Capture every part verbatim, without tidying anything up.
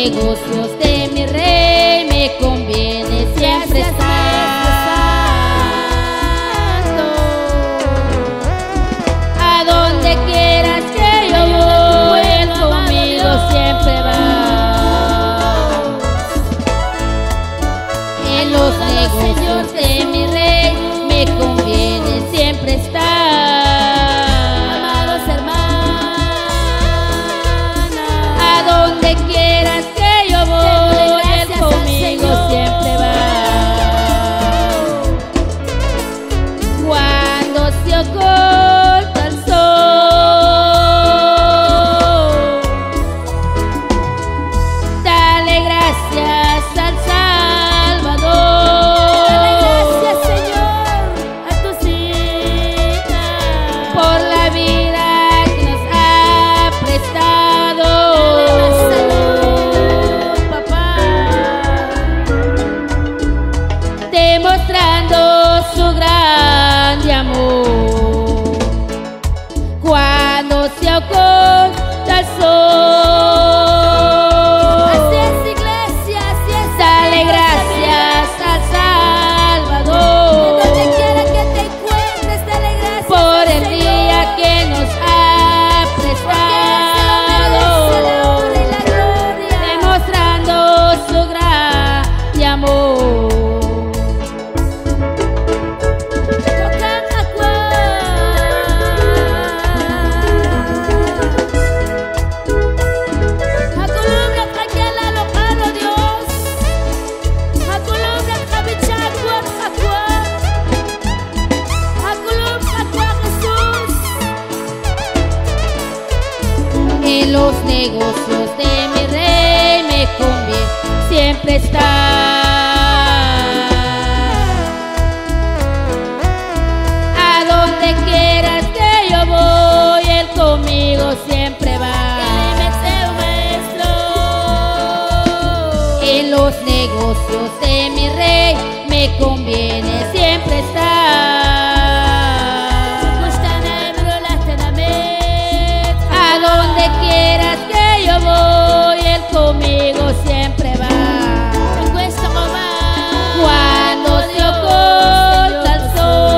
negocios de mi rey me conviene siempre estar. A donde quieras que yo voy, Él conmigo siempre va. En los negocios de mi rey me conviene siempre estar. Amados hermanos, a donde quieras que yo voy, Él conmigo siempre va. Cuando se oculta el sol, dale gracias al Salvador. Dale gracias, Señor, a tus hijas por la vida que nos ha prestado. Dale más salud, papá, demostrando su grande amor. Cuando se oculta el sol, así es, iglesia, así es. Dale gracias al Salvador. Donde quiera que te encuentres, dale gracias por el día que nos ha prestado, demostrando su grande amor. En los negocios de mi rey me conviene siempre estar. A donde quieras que yo voy, Él conmigo siempre va. En los negocios de mi rey me conviene siempre estar. A donde quieras que yo voy, Él conmigo siempre va. Cuando se oculta el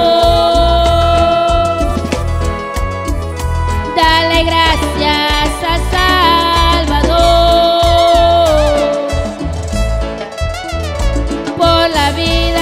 sol, dale gracias al Salvador por la vida